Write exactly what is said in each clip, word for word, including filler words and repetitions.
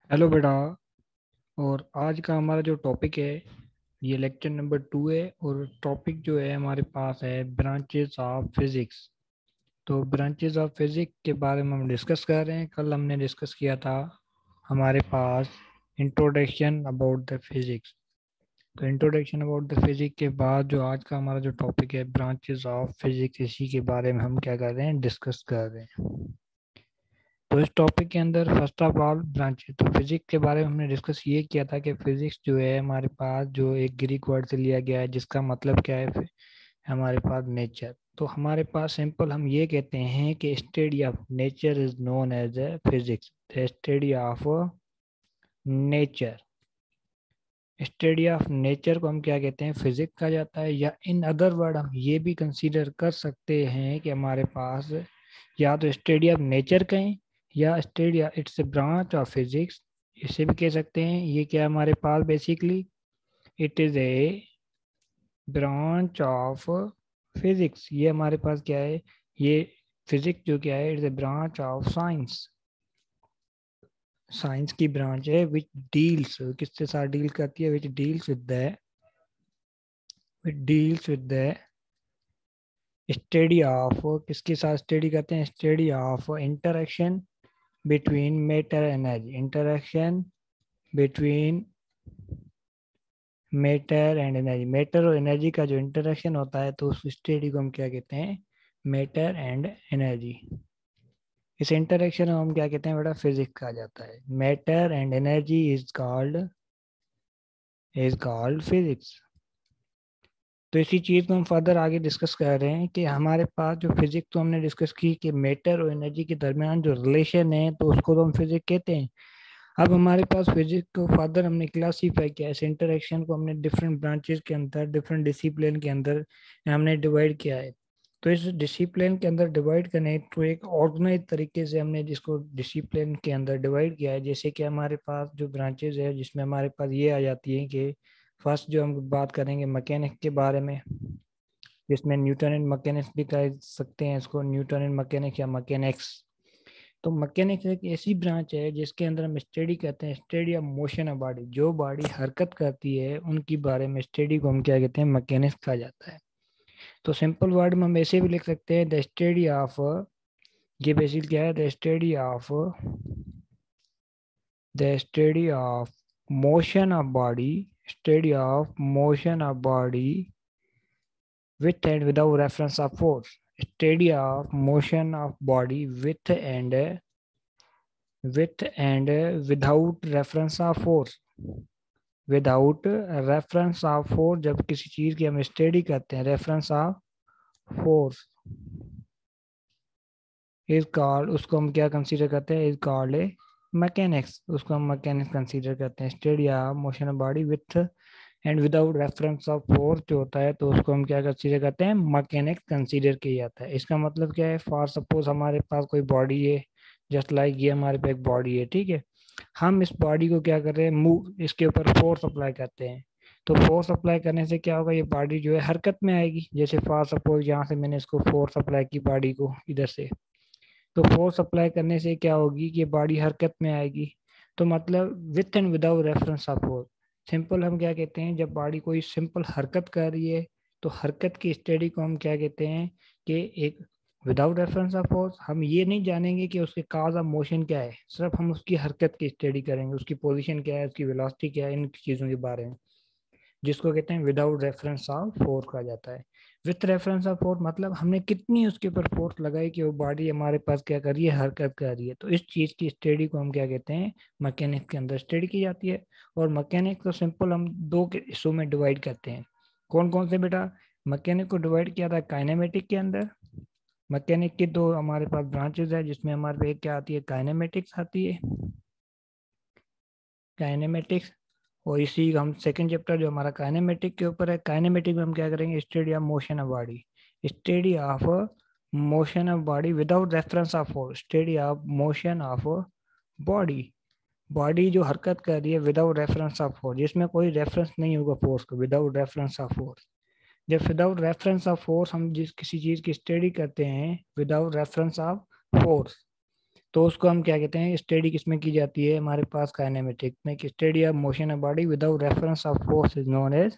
Hello बेटा। और आज का हमारा जो टॉपिक है ये लेक्चर नंबर टू है। और टॉपिक जो है हमारे पास है ब्रांचेस ऑफ फिजिक्स। तो ब्रांचेस ऑफ फिजिक्स के बारे में हम डिस्कस कर रहे हैं। कल हमने डिस्कस किया था हमारे पास इंट्रोडक्शन अबाउट द फिजिक्स। तो इंट्रोडक्शन अबाउट द फिजिक्स के बाद जो आज का हमारा जो टॉपिक है ब्रांचेस ऑफ फिजिक्स, इसी के बारे में हम क्या कर रहे हैं, डिस्कस कर रहे हैं। तो इस टॉपिक के अंदर फर्स्ट ऑफ ऑल ब्रांच, तो फिजिक्स के बारे में हमने डिस्कस ये किया था कि फिजिक्स जो है हमारे पास जो एक ग्रीक वर्ड से लिया गया है, जिसका मतलब क्या है, फिर हमारे पास नेचर। तो हमारे पास सिंपल हम ये कहते हैं कि study of nature is known as a physics. The study of nature, study of nature को हम क्या कहते हैं, फिजिक्स कहा जाता है। या इन अदर वर्ड हम ये भी कंसीडर कर सकते हैं कि हमारे पास या तो स्टडी ऑफ नेचर कहें या study it's a branch of physics, इसे भी कह सकते हैं। ये क्या है हमारे पास, basically it is a branch of physics. ये हमारे पास क्या है, ये फिजिक्स जो क्या है, it's a branch of science. Science की ब्रांच है विच डील्स, किसके साथ डील करती है, which deals with the which deals with the study of, किसके साथ स्टडी करते हैं, study of interaction between matter energy, interaction between matter and energy. Matter और एनर्जी का जो इंटरेक्शन होता है, तो उस स्टडी को हम क्या कहते हैं, मैटर एंड एनर्जी। इस इंटरेक्शन को हम क्या कहते हैं बेटा, फिजिक्स कहा जाता है। Matter and energy is called is called physics. तो इसी चीज को हम फर्दर आगे डिस्कस कर रहे हैं कि हमारे पास जो फिजिक्स, तो हमने डिस्कस की कि मैटर और एनर्जी के दरमियान जो रिलेशन है, तो उसको तो हम फिजिक्स कहते हैं। अब हमारे पास फिजिक्स को फर्दर हमने क्लासीफाई किया है, इस इंटरेक्शन को हमने डिफरेंट ब्रांचेस के अंदर, डिफरेंट डिसिप्लिन के अंदर हमने डिवाइड किया है। तो इस डिसिप्लिन के अंदर डिवाइड करने तो एक ऑर्गेनाइज तरीके से हमने जिसको डिसिप्लिन के अंदर डिवाइड किया है। जैसे कि हमारे पास जो ब्रांचेस है, जिसमें हमारे पास ये आ जाती है कि फर्स्ट जो हम बात करेंगे मैकेनिक्स के बारे में, जिसमें न्यूटन एंड मैकेनिक्स भी कह सकते हैं इसको, न्यूटन एंड मैकेनिक्स या मैकेनिक्स। तो मैकेनिक्स एक ऐसी ब्रांच है जिसके अंदर हम स्टडी करते हैं, study of motion of body. जो बॉडी हरकत करती है उनकी बारे में स्टडी को हम क्या कहते हैं, मैकेनिक्स कहा जाता है। तो सिंपल वर्ड में हम ऐसे भी लिख सकते हैं, द स्टडी ऑफ, ये बेसिक क्या है, the study of the study of motion of body, study of motion of body with and without reference of force, study of motion of body with and with and without reference of force, without reference of force. जब किसी चीज की हम study करते हैं, reference of force is called, उसको हम क्या कंसीडर करते हैं, इज कॉल्ड ए मैकेनिक्स। उसको हम मैकेनिक्स कंसीडर करते हैं। Study of motion of body with and without reference of force जो होता है, तो उसको हम क्या कंसीडर करते हैं, मैकेनिक्स कंसीडर किया जाता है। इसका मतलब क्या है, फॉर सपोज हमारे पास कोई बॉडी है, जस्ट लाइक ये हमारे पे एक बॉडी है, ठीक है। हम इस बॉडी को क्या कर रहे हैं, मूव, इसके ऊपर फोर्स अप्लाई करते हैं। तो फोर्स अप्लाई करने से क्या होगा, ये बॉडी जो है हरकत में आएगी। जैसे फॉर सपोज यहाँ से मैंने इसको फोर्स अप्लाई की बॉडी को इधर से, तो फोर्स अप्लाई करने से क्या होगी कि बॉडी हरकत में आएगी। तो मतलब with and without reference of force, simple हम क्या कहते हैं, जब बॉडी कोई सिंपल हरकत कर रही है, तो हरकत की स्टडी को हम क्या कहते हैं कि एक विदाउट रेफरेंस ऑफ फोर्स। हम ये नहीं जानेंगे कि उसके काज ऑफ मोशन क्या है, सिर्फ हम उसकी हरकत की स्टडी करेंगे, उसकी पोजीशन क्या है, उसकी वेलोसिटी क्या है, इन चीज़ों के बारे में, जिसको कहते हैं विदाउट रेफरेंस ऑफ फोर्स कहा जाता है। विथ रेफरेंस ऑफ फोर्स मतलब हमने कितनी उसके ऊपर फोर्स लगाई कि वो बॉडी हमारे पास क्या कर रही है, हरकत कर रही है। तो इस चीज की स्टडी को हम क्या कहते हैं, मैकेनिक्स के अंदर स्टडी की जाती है। और मैकेनिक्स को सिंपल हम दो के हिस्सों में डिवाइड करते हैं। कौन कौन से बेटा, मैकेनिक को डिवाइड किया था काइनेमेटिक के अंदर। मैकेनिक की दो हमारे पास ब्रांचेस है, जिसमें हमारे पे क्या आती है, काइनेमेटिक्स आती है, काइनेमेटिक्स। और इसी हम सेकंड चैप्टर जो हमारा काइनेमेटिक के ऊपर है, काइनेमेटिक में हम क्या करेंगे, study of motion of body, study of motion of body without reference of force, study of motion of body, body जो हरकत कर रही है विदाउट रेफरेंस ऑफ फोर्स, जिसमें कोई रेफरेंस नहीं होगा फोर्स को, विदाउट रेफरेंस ऑफ फोर्स। जब विदाउट रेफरेंस ऑफ फोर्स हम जिस किसी चीज की स्टडी करते हैं विदाउट रेफरेंस ऑफ फोर्स, तो उसको हम क्या कहते हैं, स्टडी किसमें की जाती है हमारे पास, काइनेमेटिक में। Study of motion of body without reference of force is known as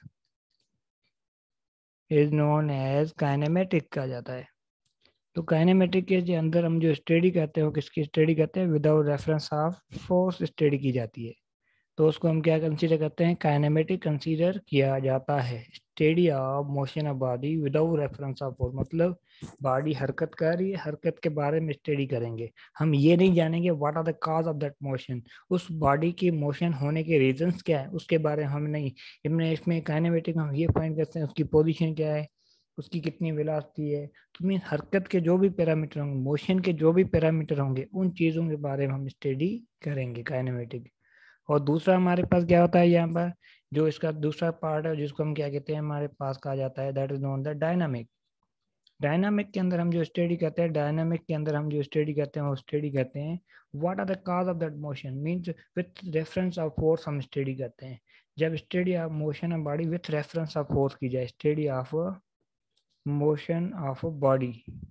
is known as kinematic कहा जाता है। तो काइनेमेटिक के जो अंदर हम जो स्टडी करते हैं वो किसकी स्टडी करते हैं, without reference of force study की जाती है। तो उसको हम क्या कंसीडर करते हैं, काइनेमेटिक कंसीडर किया जाता है। Study of motion of body without reference of force, मतलब बॉडी हरकत कर रही है, हरकत के बारे में स्टडी करेंगे। हम ये नहीं जानेंगे what are the cause of that motion, उस बॉडी की मोशन होने के रीजंस क्या है उसके बारे में हम नहीं। हमने इसमें काइनेमेटिक हम ये फाइंड करते हैं उसकी पोजीशन क्या है, उसकी कितनी वेलोसिटी है। तो मीन हरकत के जो भी पैरामीटर होंगे, मोशन के जो भी पैरामीटर होंगे, उन चीज़ों के बारे में हम स्टडी करेंगे काइनेमेटिक। और दूसरा हमारे पास क्या होता है यहाँ पर, जो इसका दूसरा पार्ट है जिसको हम क्या कहते हैं, हमारे पास कहा जाता है that is known the dynamic. Dynamic के अंदर हम जो स्टडी करते हैं, डायनामिक के अंदर हम जो स्टडी करते हैं वो स्टडी करते हैं what are the cause of that motion, means with reference of force हम स्टडी करते हैं। जब study of motion of body with reference of force की जाए, study of motion of body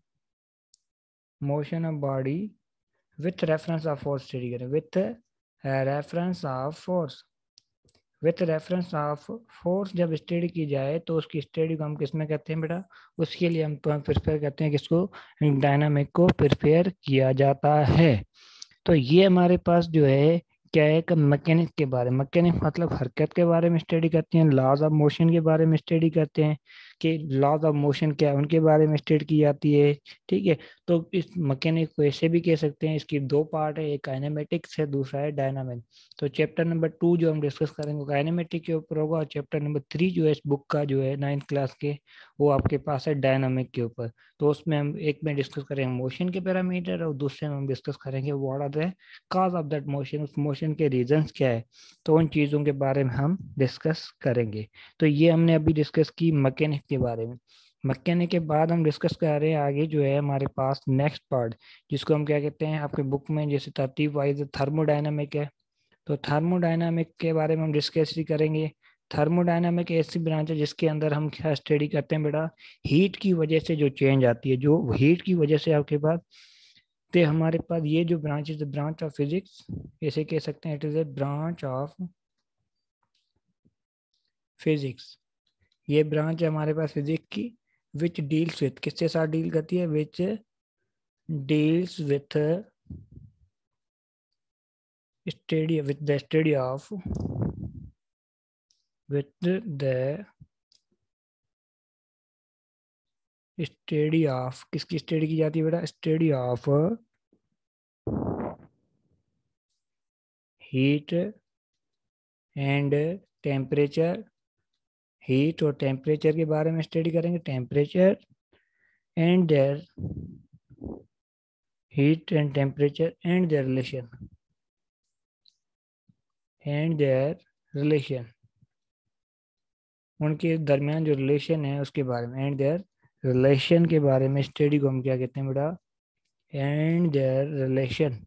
motion of body with reference of force study करें, with reference of force with reference of force जब study की जाए तो उसकी study को हम किस में करते हैं बेटा, उसके लिए हम प्रिपेयर करते हैं किसको, डायनामिक को प्रिपेयर किया जाता है। तो ये हमारे पास जो है क्या है, मैकेनिक के बारे में, मैकेनिक मतलब हरकत के बारे में स्टडी करते हैं, लॉज ऑफ मोशन के बारे में स्टडी करते हैं कि लॉज ऑफ मोशन क्या है उनके बारे में स्टडी की जाती है। ठीक है, तो इस मैकेनिक को ऐसे भी कह सकते हैं, इसकी दो पार्ट है, एक काइनेमेटिक्स है, दूसरा है डायनामिक। तो चैप्टर नंबर टू जो हम डिस्कस करेंगे काइनेमेटिक के ऊपर होगा, और चैप्टर नंबर थ्री जो है इस बुक का जो है नाइन्थ क्लास के, वो आपके पास है डायनामिक के ऊपर। तो उसमें हम एक में डिस्कस करेंगे मोशन के पैरामीटर, और दूसरे में हम डिस्कस करेंगे what are the cause of that motion, उस मोशन के रीजंस क्या है। तो उन चीज़ों के बारे में हम डिस्कस करेंगे। तो ये हमने अभी डिस्कस की मैकेनिक के बारे में। मैकेनिक के बाद हम डिस्कस कर रहे हैं आगे जो है हमारे पास नेक्स्ट पार्ट, जिसको हम क्या कहते हैं आपके बुक में जैसे तरतीब वाइज थर्मोडायनामिक है। तो थर्मोडायनामिक के बारे में हम डिस्कस ही करेंगे। थर्मोडायनामिक ऐसी ब्रांच है जिसके अंदर हम क्या स्टडी करते हैं बेटा, हीट की वजह से जो चेंज आती है, जो हीट की वजह से आपके पास, तो हमारे पास ये जो branch is branch of physics, ऐसे कह सकते हैं it is a branch of physics. ये ब्रांच है हमारे पास फिजिक्स की, विच डील्स विथ, किसके साथ डील करती है, which deals with study with the study of with the study of, किसकी स्टडी की जाती है बेटा, study of heat and temperature. Heat और टेम्परेचर के बारे में स्टडी करेंगे, temperature and their heat and temperature and their relation and their relation उनके दरमियान जो रिलेशन है उसके बारे में, एंड देयर रिलेशन के बारे में स्टडी को हम क्या कहते हैं बेटा, and their relation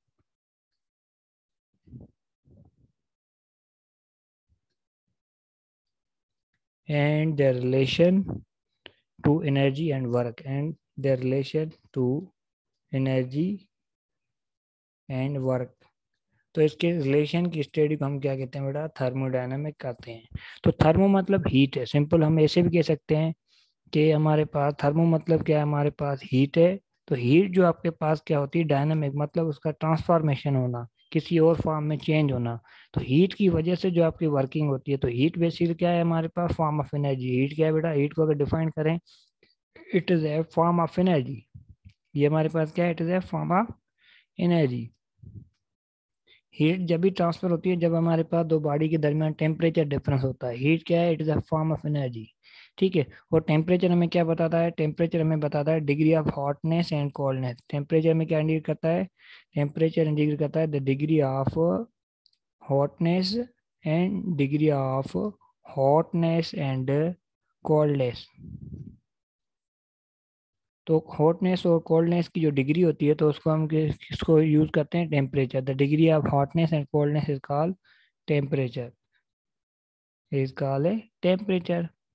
and their relation to energy and work and their relation to energy and work. तो इसके रिलेशन की स्टडी को हम क्या कहते हैं बेटा, थर्मोडायनामिक कहते हैं। तो थर्मो मतलब हीट है, सिंपल हम ऐसे भी कह सकते हैं कि हमारे पास थर्मो मतलब क्या है, हमारे पास हीट है। तो हीट जो आपके पास क्या होती है, डायनामिक मतलब उसका ट्रांसफॉर्मेशन होना, किसी और फॉर्म में चेंज होना। तो हीट की वजह से जो आपकी वर्किंग होती है, तो हीट बेसिकली क्या है हमारे पास, फॉर्म ऑफ एनर्जी। हीट क्या है बेटा, हीट को अगर डिफाइन करें, it is a form of energy. ये हमारे पास क्या है, it is a form of energy. Heat जब भी ट्रांसफर होती है जब हमारे पास दो बॉडी के दरमियान टेम्परेचर डिफरेंस होता है। हीट क्या है, it is a form of energy. ठीक है, और टेम्परेचर हमें क्या बताता है, टेम्परेचर हमें बताता है degree of hotness and coldness. Temperature में क्या इंडिकेट करता है, टेम्परेचर इंडिकेट करता है the degree of hotness and degree of hotness and coldness. तो हॉटनेस और कोल्डनेस की जो डिग्री होती है तो उसको हम किसको यूज करते हैं, temperature. The degree of hotness and coldness is called temperature, is called a temperature.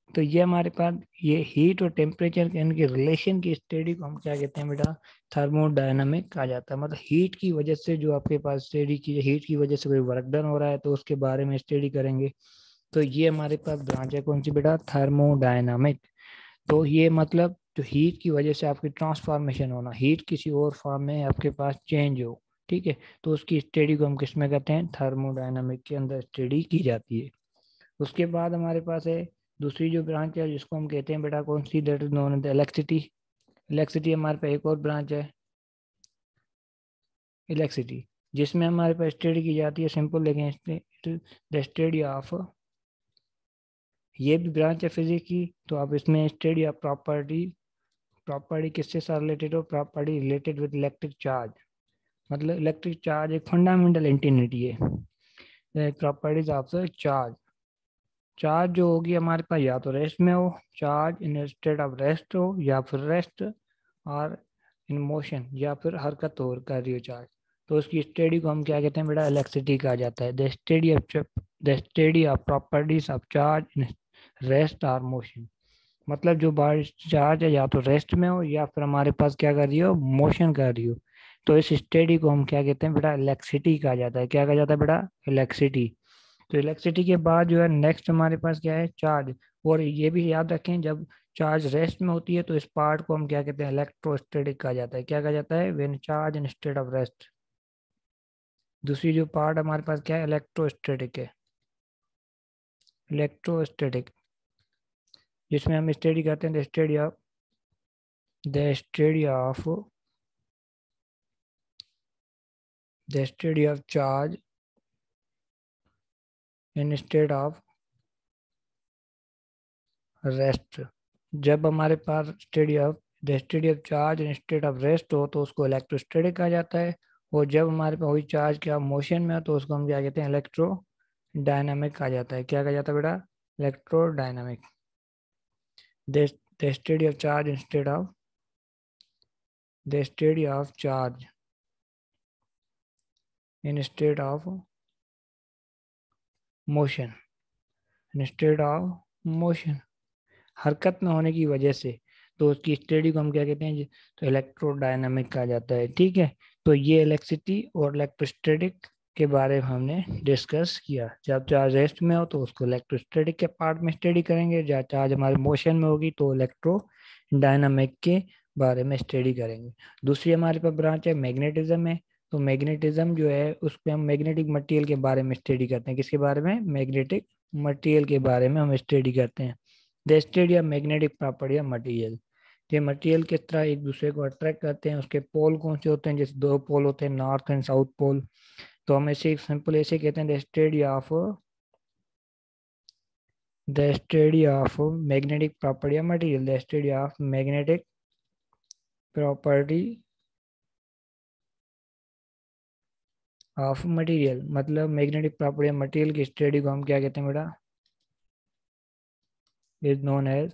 तो ये हमारे पास ये हीट और टेम्परेचर के इनके रिलेशन की स्टडी को हम क्या कहते हैं बेटा, थर्मोडायनामिक कहा जाता है। मतलब हीट की वजह से जो आपके पास स्टडी की, हीट की वजह से कोई वर्क डन हो रहा है तो उसके बारे में स्टडी करेंगे। तो ये हमारे पास ब्रांच है कौन सी बेटा, थर्मोडायनामिक। तो ये मतलब जो हीट की वजह से आपकी ट्रांसफॉर्मेशन होना, हीट किसी और फॉर्म में आपके पास चेंज हो, ठीक है, तो उसकी स्टडी को हम किस में कहते हैं, थर्मोडायनामिक के अंदर स्टडी की जाती है। उसके बाद हमारे पास है दूसरी जो ब्रांच है जिसको हम कहते हैं बेटा कौन सी, that is known as electricity. Electricity हमारे पास एक और ब्रांच है इलेक्ट्रिसिटी, जिसमें हमारे पास स्टडी की जाती है, सिंपल लेकिन द स्टडी ऑफ, ये भी ब्रांच है फिजिक्स की। तो आप इसमें स्टडी ऑफ प्रॉपर्टी, प्रॉपर्टी किससे साथ रिलेटेड हो, property related with electric charge. मतलब इलेक्ट्रिक चार्ज एक फंडामेंटल एंटिटी है, properties of the charge. Charge जो होगी हमारे पास या तो रेस्ट में हो, charge in state of rest हो, या फिर रेस्ट और इन मोशन, या फिर हरकत हो कर रही हो चार्ज, तो उसकी स्टडी को हम क्या कहते हैं बेटा, इलेक्ट्रिसिटी कहा जाता है। The study of the study of properties of charge in rest और मोशन। मतलब जो बॉडी चार्ज है या तो रेस्ट में हो या फिर हमारे पास क्या कर रही हो, मोशन कर रही हो, तो इस स्टडी को हम क्या कहते हैं बेटा, इलेक्ट्रिसिटी कहा जाता है। क्या कहा जाता है बेटा, इलेक्ट्रिसिटी। तो इलेक्ट्रिसिटी के बाद जो है नेक्स्ट हमारे पास क्या है, चार्ज। और ये भी याद रखें, जब चार्ज रेस्ट में होती है तो इस पार्ट को हम क्या कहते हैं, इलेक्ट्रोस्टैटिक कहा जाता है। क्या कहा जाता है, when charge in state of rest. दूसरी जो पार्ट हमारे पास क्या है, इलेक्ट्रोस्टैटिक है, इलेक्ट्रोस्टैटिक, जिसमें हम स्टडी करते हैं the study of the study of the study of charge in state of rest. जब हमारे पास study of the study of charge in state of rest हो तो उसको इलेक्ट्रोस्टैटिक कहा जाता है। और जब हमारे पास वही चार्ज क्या मोशन में हो तो उसको हम क्या कहते हैं, इलेक्ट्रो डायनामिक कहा जाता है। क्या कहा जाता है बेटा, electrodynamic. The study of charge in state of the study of charge in state of motion, in state of motion, हरकत में होने की वजह से, तो उसकी स्टडी को हम क्या कहते हैं, तो इलेक्ट्रोडायनामिक कहा जाता है। ठीक है, तो ये इलेक्ट्रिसिटी और इलेक्ट्रोस्टैटिक के बारे में हमने डिस्कस किया। जब चार्ज रेस्ट में हो तो उसको इलेक्ट्रोस्टैटिक के पार्ट में स्टडी करेंगे, जब चार्ज हमारे मोशन में होगी तो इलेक्ट्रो डायनामिक के बारे में स्टडी करेंगे। दूसरी हमारे पास ब्रांच है मैग्नेटिज्म है। तो मैग्नेटिज्म जो है उसमें हम मैग्नेटिक मटेरियल के बारे में स्टडी करते हैं। किसके बारे में, मैग्नेटिक मटेरियल के बारे में हम स्टडी करते हैं। The study of magnetic property of material, ये मटेरियल किस तरह एक दूसरे को अट्रैक्ट करते हैं, उसके पोल कौन से होते हैं, जैसे दो पोल होते हैं, नॉर्थ एंड साउथ पोल। तो हम ऐसे सिंपल ऐसे कहते हैं the study of the study of magnetic property of material, the study of magnetic property of material. मतलब मैग्नेटिक प्रॉपर्टी ऑफ मटेरियल की स्टडी को हम क्या कहते हैं बेटा, इज नोन एज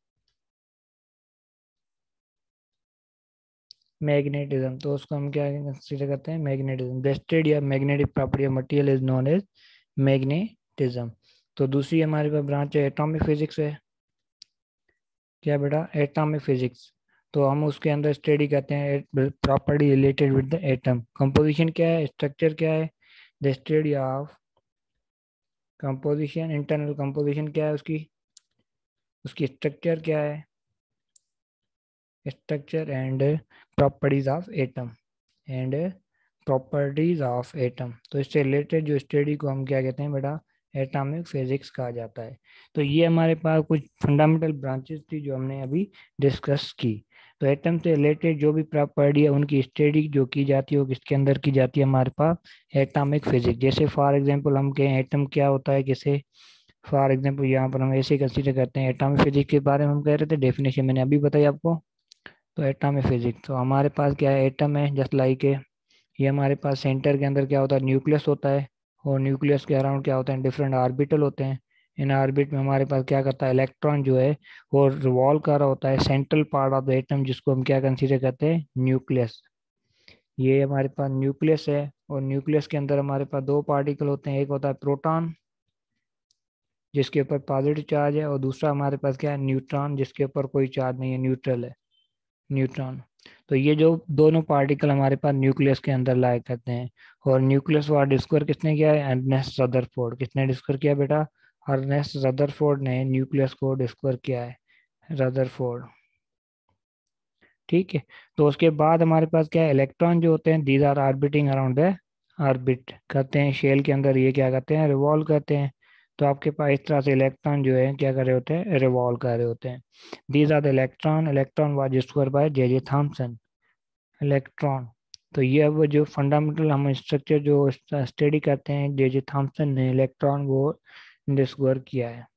मैग्नेटिज्म। तो उसको हम क्या कंसीडर करते हैं, magnetism. The study of magnetic property of material is known as magnetism. तो दूसरी हमारे पास ब्रांच है एटॉमिक फिजिक्स है। क्या बेटा, एटॉमिक फिजिक्स। तो हम उसके अंदर स्टडी करते हैं property related with the atom. Composition क्या है, स्ट्रक्चर क्या है, the study of composition, internal composition क्या है उसकी, उसकी स्ट्रक्चर क्या है, structure and properties of atom and properties of atom. तो इससे रिलेटेड जो स्टडी को हम क्या कहते हैं बेटा, एटॉमिक फिजिक्स कहा जाता है। तो ये हमारे पास कुछ फंडामेंटल ब्रांचेस थी जो हमने अभी डिस्कस की। तो एटम से रिलेटेड जो भी प्रॉपर्टी है उनकी स्टडी जो की जाती है वो किसके अंदर की जाती है, हमारे पास एटॉमिक फिजिक्स। जैसे फॉर एग्जांपल हम कहें एटम क्या होता है, जैसे फॉर एग्जांपल यहाँ पर हम ऐसे कंसीडर करते हैं, एटॉमिक फिजिक्स के बारे में हम कह रहे थे, डेफिनेशन मैंने अभी बताई आपको। तो एटॉमिक फिजिक्स, तो हमारे पास क्या है, एटम है जस्ट लाइक है, ये हमारे पास सेंटर के अंदर क्या होता है, न्यूक्लियस होता है। और न्यूक्लियस के अराउंड क्या होता है, डिफरेंट ऑर्बिटल होते हैं। इन ऑर्बिट में हमारे पास क्या करता है, इलेक्ट्रॉन जो है वो रिवॉल्व कर रहा होता है central part of the atom, जिसको हम क्या कंसीडर करते हैं, न्यूक्लियस। ये हमारे पास न्यूक्लियस है। और न्यूक्लियस के अंदर हमारे पास दो पार्टिकल होते हैं, एक होता है प्रोटॉन, जिसके ऊपर पॉजिटिव चार्ज है, और दूसरा हमारे पास क्या है, न्यूट्रॉन, जिसके ऊपर कोई चार्ज नहीं है, न्यूट्रल है, न्यूट्रॉन। तो ये जो दोनों पार्टिकल हमारे पास न्यूक्लियस के अंदर लाया करते हैं। और न्यूक्लियस वार डिस्कवर किसने किया है, अर्नेस्ट रदरफोर्ड। किसने डिस्कवर किया बेटा, अर्नेस्ट रदरफोर्ड ने न्यूक्लियस को डिस्कवर किया है, रदरफोर्ड। ठीक है। तो उसके बाद हमारे पास क्या है, इलेक्ट्रॉन जो होते हैं, these are orbiting around the orbit करते हैं शेल के अंदर, ये क्या करते हैं, रिवॉल्व करते हैं। तो आपके पास इस तरह से इलेक्ट्रॉन जो है क्या कर रहे होते हैं, रिवॉल्व कर रहे होते हैं। These are the electron, electron was discovered by J J Thomson. Electron, तो ये अब जो फंडामेंटल हम स्ट्रक्चर जो स्टडी करते हैं, जे जे थॉमसन ने इलेक्ट्रॉन को डिस्कवर किया है।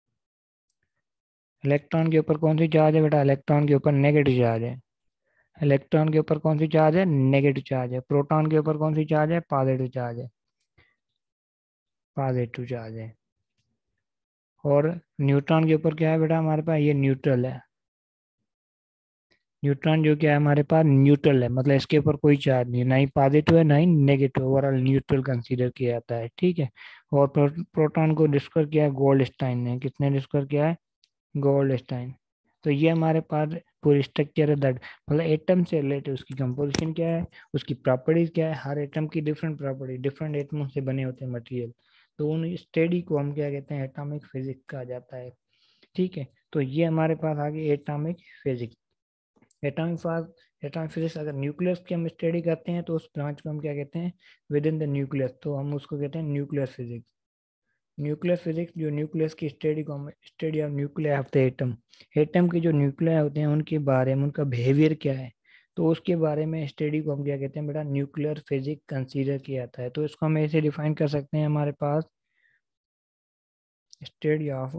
इलेक्ट्रॉन के ऊपर कौन सी चार्ज है बेटा, इलेक्ट्रॉन के ऊपर नेगेटिव चार्ज है। इलेक्ट्रॉन के ऊपर कौन सी चार्ज है, नेगेटिव चार्ज है। प्रोटॉन के ऊपर कौन सी चार्ज है, पॉजिटिव चार्ज है, पॉजिटिव चार्ज है। और न्यूट्रॉन के ऊपर क्या है बेटा, हमारे पास ये न्यूट्रल है। न्यूट्रॉन जो क्या है हमारे पास, न्यूट्रल है, मतलब इसके ऊपर कोई चार्ज नहीं है, ना ही पॉजिटिव है ना ही नेगेटिव, ओवरऑल न्यूट्रल कंसीडर किया जाता है। ठीक है। और प्रो, प्रोटॉन को डिस्कवर किया है गोल्डस्टाइन ने। किसने डिस्कवर किया है, गोल्डस्टाइन। तो ये हमारे पास पूरी स्ट्रक्चर है दैट, मतलब एटम से रिलेटेड उसकी कंपोजिशन क्या है, उसकी प्रॉपर्टीज क्या है। हर एटम की डिफरेंट प्रॉपर्टी, डिफरेंट एटमों से बने होते हैं मटेरियल। तो उन स्टडी को हम क्या कहते हैं, एटॉमिक फिजिक्स कहा जाता है। ठीक है। तो ये हमारे पास आ गई atomic physics. Atomic fast atomic physics, अगर न्यूक्लियस की हम स्टडी करते हैं तो उस ब्रांच को हम क्या कहते हैं, विद इन द न्यूक्लियस, तो हम उसको कहते हैं न्यूक्लियर फिजिक्स। न्यूक्लियर फिजिक्स जो न्यूक्लियस की स्टडी को हम study of nuclear of the atom, atom के जो न्यूक्लियर होते हैं उनके बारे में, उनका बिहेवियर क्या है, तो उसके बारे में स्टडी को हम क्या कहते हैं बेटा, न्यूक्लियर फिजिक्स कंसीडर किया जाता है। तो इसको हम ऐसे डिफाइन कर सकते हैं, हमारे पास study of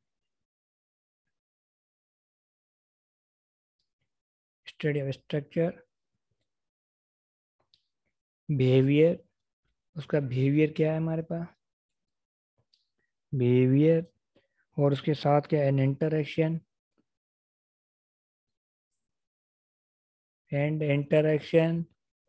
study of structure, behaviour, उसका बिहेवियर क्या है हमारे पास, बिहेवियर, और उसके साथ क्या है, interaction and interaction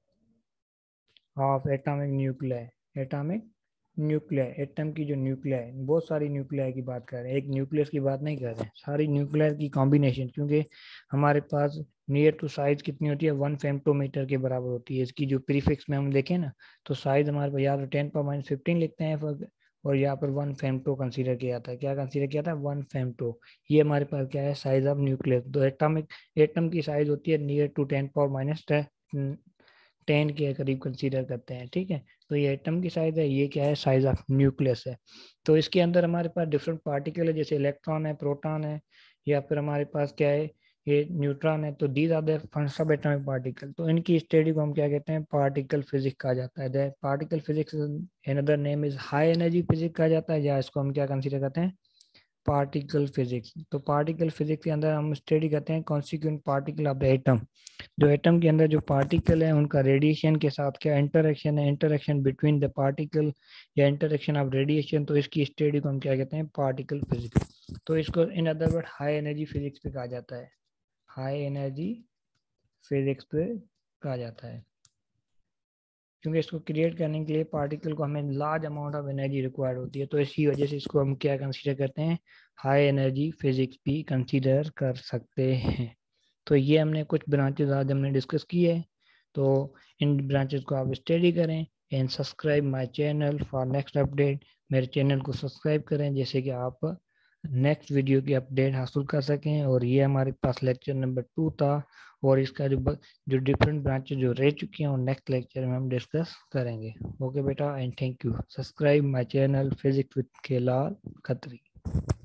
of atomic nuclear. Atomic nuclear, atom की जो न्यूक्लियर है, बहुत सारी न्यूक्लियर की बात कर रहे हैं, एक न्यूक्लियस की बात नहीं कर रहे हैं, सारी न्यूक्लियर की कॉम्बिनेशन। क्योंकि हमारे पास नियर टू साइज कितनी होती है, वन फेम्टोमीटर के बराबर होती है। इसकी जो प्रीफिक्स में हम देखें ना, तो साइज हमारे पास, या तो टेन पर माइनस फिफ्टीन लिखते हैं, और यहाँ पर वन फेम्टो कंसीडर किया जाता है। क्या कंसीडर किया था, वन फेम्टो। ये हमारे पास क्या है, साइज ऑफ न्यूक्लियस। तो एटॉमिक एटम की साइज होती है near to ten power minus ten के करीब कंसीडर करते हैं। ठीक है। तो ये एटम की साइज है, ये क्या है, साइज ऑफ न्यूक्लियस है। तो इसके अंदर हमारे पास डिफरेंट पार्टिकल है, जैसे इलेक्ट्रॉन है, प्रोटॉन है, या फिर हमारे पास क्या है, ये न्यूट्रॉन है। तो these are the subatomic particle. तो इनकी स्टडी को हम क्या कहते हैं, पार्टिकल फिजिक्स कहा जाता है। Particle physics another name is high energy physics कहा जाता है, या इसको हम क्या कंसीडर करते हैं, पार्टिकल फिजिक्स। तो पार्टिकल फिजिक्स के अंदर हम स्टडी करते हैं constituent particle of the atom. जो एटम के अंदर जो पार्टिकल है उनका रेडिएशन के साथ क्या इंटरेक्शन है, इंटरेक्शन बिटवीन द पार्टिकल, या इंटरेक्शन ऑफ रेडिएशन। तो इसकी स्टडी को हम क्या कहते हैं, पार्टिकल फिजिक्स। तो इसको in other word high energy physics पे कहा जाता है, हाई एनर्जी फिजिक्स पे कहा जाता है। क्योंकि इसको क्रिएट करने के लिए पार्टिकल को हमें large amount of energy required होती है। तो इसी वजह से इसको हम क्या कंसीडर करते हैं, हाई एनर्जी फिजिक्स भी कंसीडर कर सकते हैं। तो ये हमने कुछ ब्रांचेज आज हमने डिस्कस किए हैं। तो इन ब्रांचेज को आप स्टडी करें and subscribe my channel for next update. मेरे चैनल को सब्सक्राइब करें जैसे कि आप नेक्स्ट वीडियो की अपडेट हासिल कर सकें। और ये हमारे पास लेक्चर नंबर टू था, और इसका जो जो डिफरेंट ब्रांचेज जो रह चुकी हैं वो नेक्स्ट लेक्चर में हम डिस्कस करेंगे। ओके बेटा, and thank you. Subscribe my channel physics with Kelal Khatri.